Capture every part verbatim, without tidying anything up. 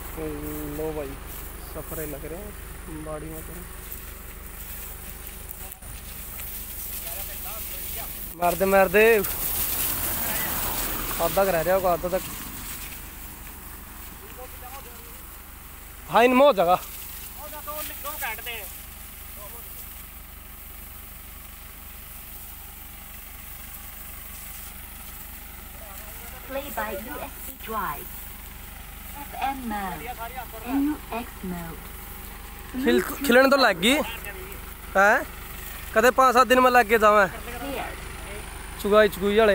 लो भाई सफरे लग रहे हैं बाड़ी में तो मार दे मार दे आधा रह रहा होगा आधा तक हाँ इन हो जाएगा Play by U S B drive, F M mode, N U X mode. खिल खिलने तो लग गई है कदे पाँच सात दिन में लग के जावा चुगाई चुगुई वाले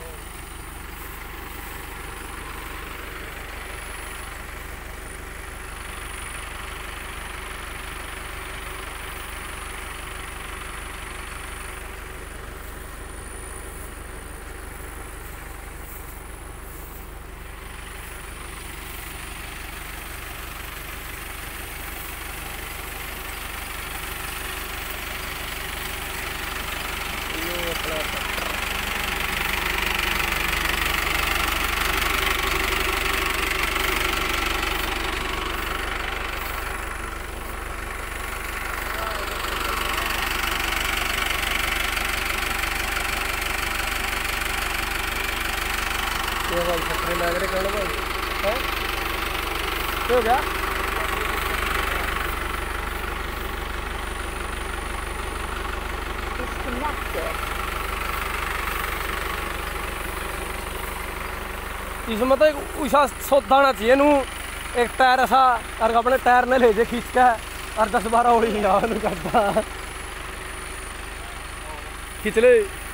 भाई खतरे लग रहे कौन भाई है क्या हो गया इसमें तो एक ऊषा सौदा आना चाहिए नू एक टायर ऐसा और अपने टायर ने ले जे खींच के और दस बारह होली करता खींच ले